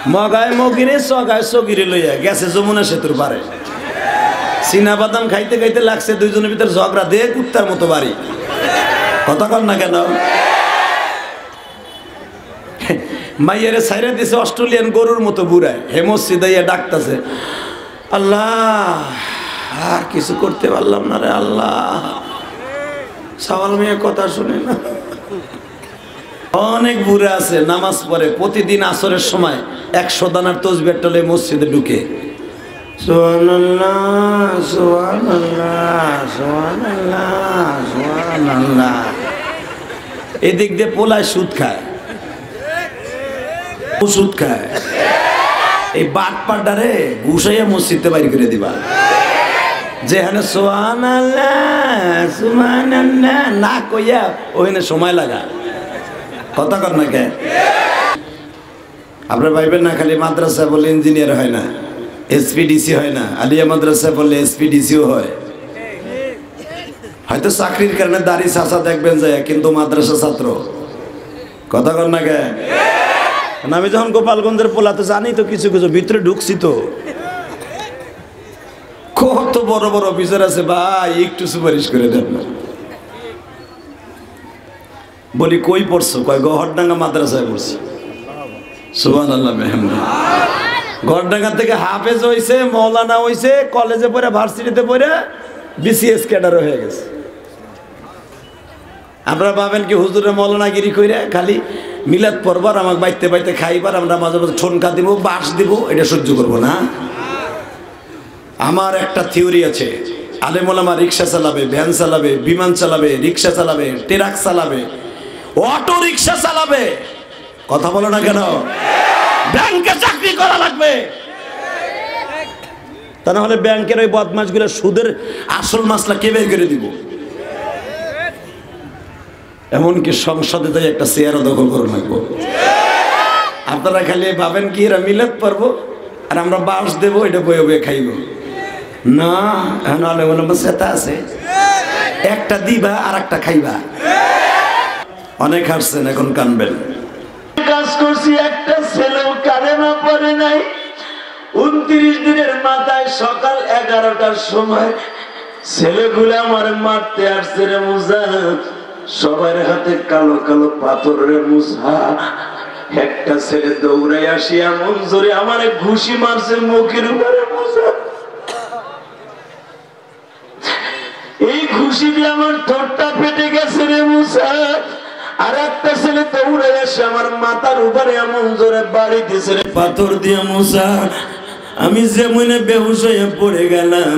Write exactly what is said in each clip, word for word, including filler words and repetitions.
মগায় মগিরে সগায় সগিরে লইয়া গেছে যমুনা সেতুর পারে। চীনা বাদাম খাইতে খাইতে লাগছে দুইজনের ভিতর ঝগড়া, দে কুত্তার মতো বাড়ি। কথা কর না কেন? মাইয়ারে ছাইরা দিছে অস্ট্রেলিয়ান গরুর মতো বুড়ায়, হে মসজিদে ডাকতেছে, আল্লাহ আর কিছু করতে পারলাম না রে আল্লাহ। সওয়াল মেয়ে কথা শুনে না। অনেক বুড়া আছে নামাজ পড়ে, প্রতিদিন আসরের সময় একশো দানার তসবিহ টলে মসজিদে ঢুকে সুবহানাল্লাহ সুবহানাল্লাহ সুবহানাল্লাহ সুবহানাল্লাহ। এদিক দিয়ে পোলায় সুদ খায়, ওষুধ খায়। এই বাট পাডারে ঘুষাইয়া মসজিদে বাইর করে দিবা, যেখানে সুবহানাল্লাহ সুবহানাল্লাহ না কইয়া ওখানে সময় লাগা। কথা কর না কে? আপনার ভাইবেন না খালি মাদ্রাসা বললে ইঞ্জিনিয়ার হয় না, এসপিডিসি হয় না, আলিয়া মাদ্রাসা বললে এসপিডিসিও হয়। হয়তো চাকরির কারণে দাড়ি চাচা দেখবেন যায়, কিন্তু মাদ্রাসা ছাত্র। কথা কর না কে? আমি যখন গোপালগঞ্জের পোলা তো জানি তো কিছু কিছু, ভিতরে ঢুকছি তো কত বড় বড় অফিসার আছে ভাই, একটু সুপারিশ করে দেন না। বলি কই পড়ছো? কয় গহরডাঙ্গা মাদ্রাসায় পড়ছি। সুবহানাল্লাহ মেহমান। গহরডাঙ্গা থেকে হাফেজ হইছে, মৌলানা হইছে, কলেজে পড়ে ভার্সিটিতে পড়ে বিসিএস ক্যাডার হয়ে গেছে। আপনারা ভাবেন কি হুজুরে মৌলানাগিরি কইরা খালি মিলাদ পড়বার, আমাকে বাইতে বাইতে খাইবার, আমরা মাঝে মাঝে ঠোনকা দিব, বাস দিব, এটা সহ্য করবো না? আমার একটা থিওরি আছে, আলেম ওলামা রিক্সা চালাবে, ভ্যান চালাবে, বিমান চালাবে, রিক্সা চালাবে, ট্রাক চালাবে, অটো রিক্সা চালাবে। কথা বলো না কেন? ব্যাংকে চাকরি করা লাগবে, তা না হলে ব্যাংকের ওই বদমাশগুলো সুদের আসল মাসলা কে বের করে দিব? এমনকি সংসদে যাই একটা চেয়ারও দখল করে রাখবো। আপনারা খালি ভাবেন কি এরা মিলাদ পারবো আর আমরা বাস দেবো, এটা বয়ে বয়ে খাইব না। এখন আলে বলে সেটা আছে, একটা দিবা আর একটা খাইবা। অনেক হাসছেন, এখন কানবেন। কাজ করছি, একটা ছেলেও কানে না পড়ে নাই। উনত্রিশ দিনের মাথায় সকাল এগারোটার সময় ছেলেগুলো আমার মারতে আসছে রে মুজা। সবার হাতে কালো কালো পাথরের মুসা। একটা ছেলে দৌড়াই আসি এমন জোরে আমারে ঘুষি মারছে মুখের উপরে মুসা। এই ঘুষি দিয়ে আমার ঠোঁটটা ফেটে গেছে রে মুসা। আর একটা ছেলে দৌড়াই আসে আমার মাথার উপরে এমন জোরে বাড়ি দিয়েছে রে পাথর দিয়ে মুসা। আমি যেমনে বেহুশ হয়ে পড়ে গেলাম।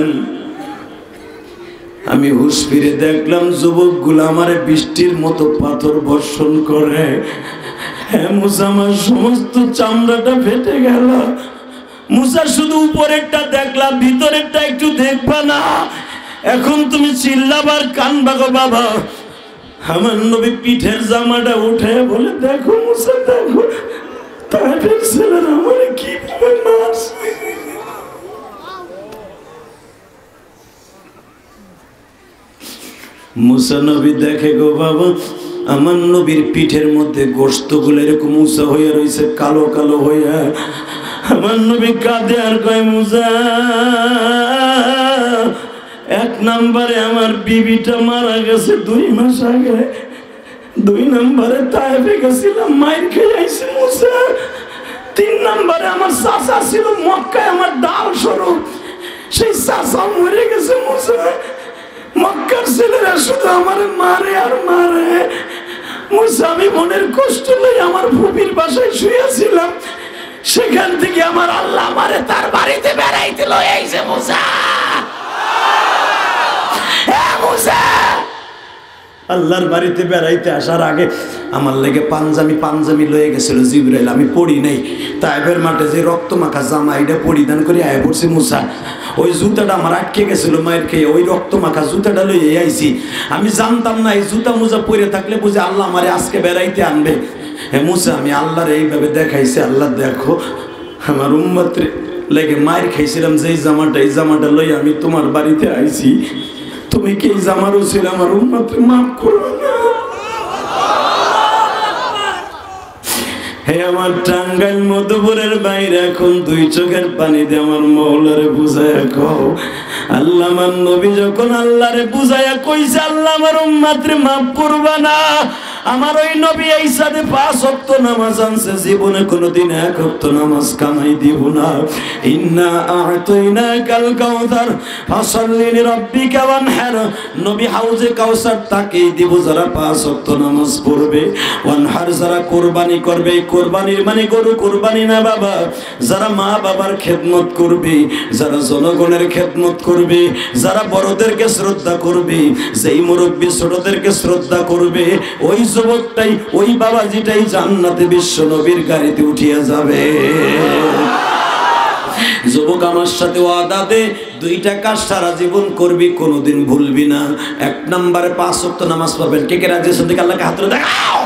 আমি হুশ ফিরে দেখলাম যুবক গুলো আমার বৃষ্টির মতো পাথর বর্ষণ করে। হ্যাঁ মুসা, আমার সমস্ত চামড়াটা ফেটে গেল। মুসা, শুধু উপরেরটা দেখলাম, ভিতরেরটা একটু দেখবা না? এখন তুমি চিল্লাবার কানবা গো বাবা। আমার নবী পিঠের জামাটা উঠে বলে, দেখো মুসা দেখো, তাইফের ছেলেরা আমারে কি মারছে। মুসা নবী দেখে গো বাবা, আমার নবীর পিঠের মধ্যে গোশত গুলো এরকম মুসা হইয়া রয়েছে, কালো কালো হইয়া। আমার নবী কাঁদে আর কয়, মুসা, এক নম্বরে আমার বিবিটা মারা গেছে দুই মাস আগে, দুই নম্বরে তাইফে গেছিলাম, মাইর খেয়ে আইছে মুসা, তিন নম্বরে আমার চাচা ছিল মক্কায় আমার ডাল স্বরূপ, সেই চাচা মরে গেছে মুসা। মক্কার ছেলেরা শুধু আমার মারে আর মারে। মুসা, আমি মনের কষ্ট লই আমার ফুপির বাসায় শুয়েছিলাম, সেখান থেকে আমার আল্লাহ আমারে তার বাড়িতে বেড়াইতে লই আইছে মুসা। মুসা, আল্লাহর বাড়িতে বেড়াইতে আসার আগে আমার লেগে পাঞ্জাবি পাঞ্জাবি লয়ে গেছিল জিবরাইল, আমি পড়ি নাই। তাইফের মাঠে যে রক্ত মাখা জামা এটা পরিধান করে আয় পড়ছি মুসা। ওই জুতাটা আমার আটকে গেছিল মায়ের খেয়ে, ওই রক্ত মাখা জুতাটা লইয়ে আইছি। আমি জানতাম না এই জুতা মুজা পরে থাকলে বুঝে আল্লাহ আমারে আজকে বেড়াইতে আনবে। হ্যাঁ মুসা, আমি আল্লাহর এইভাবে দেখাইছি, আল্লাহ দেখো আমার উম্মত লেগে মায়ের খাইছিলাম যেই জামাটা, এই জামাটা লই আমি তোমার বাড়িতে আইছি। তুমি কি এই জামারও ছিল, আমার উম্মত মাফ করো না। হে আমার টাঙ্গাইল মধুপুরের বাইরে এখন দুই চোখের পানি দিয়ে আমার মৌলারে বুঝাইয়া কও, আল্লাহ আমার নবী যখন আল্লাহরে বুঝাইয়া কইছে আল্লাহ আমার উম্মতরে মাফ করবা না, আমার ওই নবী এই সাথে পাঁচ ওয়াক্ত নামাজ আনছে, জীবনে কোনোদিন এক ওয়াক্ত নামাজ কামাই দিব না। ইন্না আ'তাইনাকাল কাউসার ফাসাল্লি লিরাব্বিকা ওয়ানহার, নবী হাউজে কাউসার তাকেই দিব যারা পাঁচ ওয়াক্ত নামাজ পড়বে। ওয়ানহার যারা কুরবানি করবে, কুরবানির মানে গরু কুরবানি না বাবা, যারা মা বাবার খেদমত করবে, যারা জনগণের খেদমত করবে, যারা বড়দেরকে শ্রদ্ধা করবে, যেই মুরব্বী ছোটদেরকে শ্রদ্ধা করবে, ওই যুবকটাই ওই বাবাজিটাই জান্নাতে বিশ্ব নবীর গাড়িতে উঠিয়া যাবে। যুবক আমার সাথে ওয়াদা দে, দুইটা কাজ সারা জীবন করবি, কোনোদিন ভুলবি না। এক নম্বরে পাঁচ ওয়াক্ত নামাজ পড়বেন। কে কে রাজি আছেন? আল্লাহকে হাত তুলে দেখাও।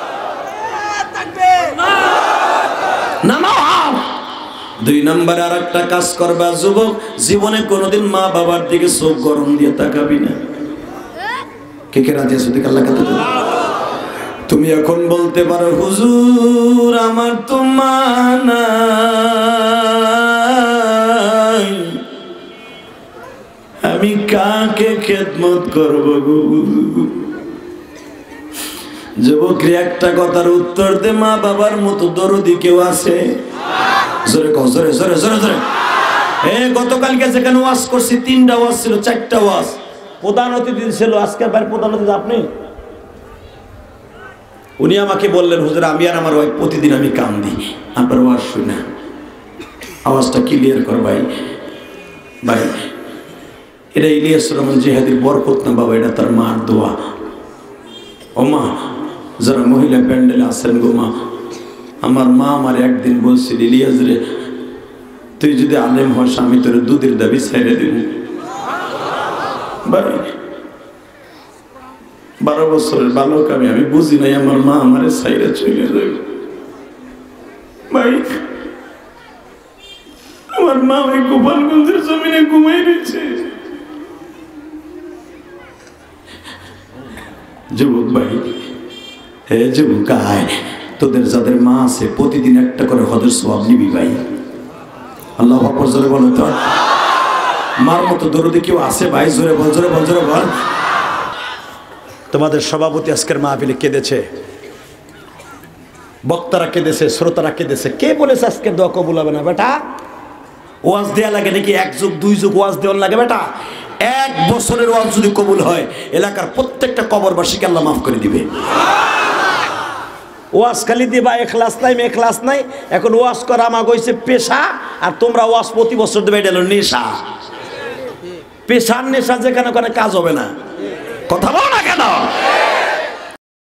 নামাও। দুই নম্বরে আর একটা কাজ করবা যুবক, জীবনে কোনোদিন মা বাবার দিকে চোখ গরম দিয়ে তাকাবি না। কে কে রাজি আছেন? আল্লাহকে হাত তুলে। তুমি এখন বলতে পারো হুজুর আমার তো মা নাই, আমি কাকে খেদমত করবো গো? যুবকরে একটা কথার উত্তর দে, মা বাবার মতো দরদি কেউ আছে? জোরে কও, জোরে জোরে জোরে জোরে। এ গতকালকে যেখানে ওয়াজ করছি তিনটা ওয়াজ ছিল, চারটা ওয়াজ প্রধান অতিথি ছিল। আজকের বাইরে প্রধান অতিথি আপনি। উনি আমাকে বললেন হুজুর আমি আর আমার ওয়াইফ প্রতিদিন আমি কান্দি, আপনার ওয়াজ শুনে। আওয়াজটা ক্লিয়ার কর ভাই। ভাই এটা ইলিয়াসুর রহমান জিহাদির বরকত না বাবা, এটা তার মার দোয়া। ও মা, যারা মহিলা প্যান্ডেলে আছেন গো মা, আমার মা আমার একদিন বলছিল ইলিয়াস রে তুই যদি আলেম হস আমি তোর দুধের দাবি ছেড়ে দেব। ভাই বারো বছরের বালক আমি, আমি বুঝি নাই আমার মা আমারে ছাইরা চলে যাবে। ভাই আমার মা ওই গোপালগঞ্জের জমিনে ঘুমাই রয়েছে। যুবক ভাই, হে যুবক আয়, তোদের যাদের মা আছে প্রতিদিন একটা করে হজের সওয়াব নিবি ভাই। আল্লাহু আকবার জোরে বলো তো। মার মতো দরদি কেউ আছে ভাই? জোরে বল, জোরে বল, জোরে বল। তোমাদের সভাপতি আজকের মাহফিলে কেঁদেছে, বক্তারা কেঁদেছে, শ্রোতারা কেঁদেছে। কে বলেছে আজকের দোয়া কবুল হবে না? বেটা ওয়াজ দেয়া লাগে নাকি এক যুগ দুই যুগ ওয়াজ দেওয়ার লাগে? বেটা এক বছরের ওয়াজ যদি কবুল হয় এলাকার প্রত্যেকটা কবরবাসীকে আল্লাহ মাফ করে দিবে। ওয়াজ খালি দিবা এখলাস নাই, মেখলাস নাই। এখন ওয়াজ করা আমার হইছে পেশা, আর তোমরা ওয়াজ প্রতি বছর দেবে এটা হলো নেশা। পেশার নেশা যেখানে ওখানে কাজ হবে না। কথা বলো না কেন?